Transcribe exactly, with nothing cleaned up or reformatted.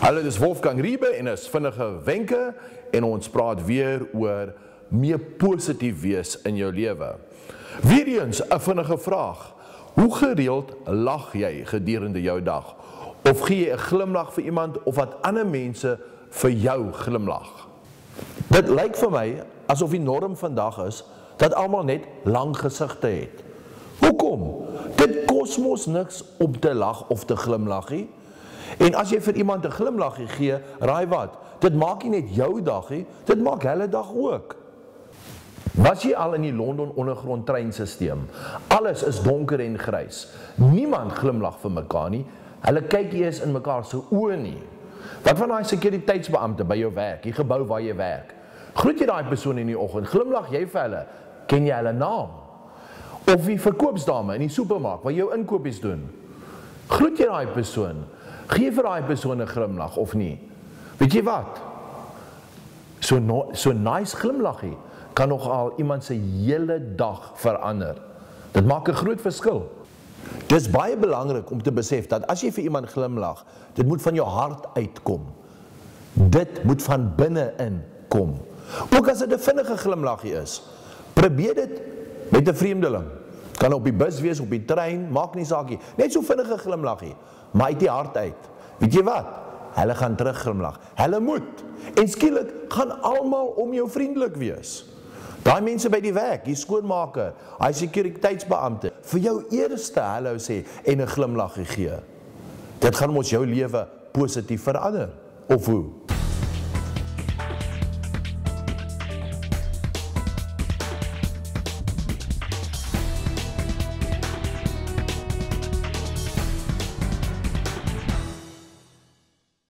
Hallo, dis Wolfgang Riebe en is vinnige wenke en ons praat weer oor meer positief wees in jou lewe. Weer eens 'n vinnige vraag. Hoe gereeld lag jy gedurende jou dag? Of gee jy 'n glimlag vir iemand of wat ander mense vir jou glimlag? Dit lyk vir my asof die norm vandag is dat almal net lang gesigte het. Hoekom? Dit kos mos niks om te lag of te glimlag nie. En as jy vir iemand 'n glimlaggie gee, raai wat? Dit maak nie net jou dag nie, dit maak hulle dag ook. Was jy al in die Londen ondergrond treinstelsel? Alles is donker en grys. Niemand glimlag vir mekaar nie. Hulle kyk nie eens in mekaar se oë nie. Wat van daai sekuriteitsbeampte by jou werk, die gebou waar jy werk? Groet jy daai persoon in die oggend? Glimlag jy vir hulle? Ken jy hulle naam? Of die verkoopsdame in die supermark waar jy jou inkopies doen? Groet jy daai persoon? Gee vir daai persoon 'n glimlag of nie? Weet jy wat? So no, so nice glimlaggie kan nogal iemand se hele dag verander. Dit maak 'n groot verskil. Dis baie belangrik om te besef dat as jy vir iemand glimlag, dit moet van jou hart uitkom. Dit moet van binne in kom. Ook as dit 'n vinnige glimlaggie is, probeer dit met 'n vreemdeling. Kan op die bus wees, op die trein, maak nie saak nie. Net so vinnige glimlaggie, maar uit die hart uit. Weet jy wat? Hulle gaan terug glimlag. Hulle moet. En skielik gaan almal om jou vriendelik wees. Daai mense by die werk, die skoonmaker, hy sekuriteitsbeampte, vir jou eerste hallo sê en 'n glimlaggie gee. Dit gaan mos jou lewe positief verander. Of hoe?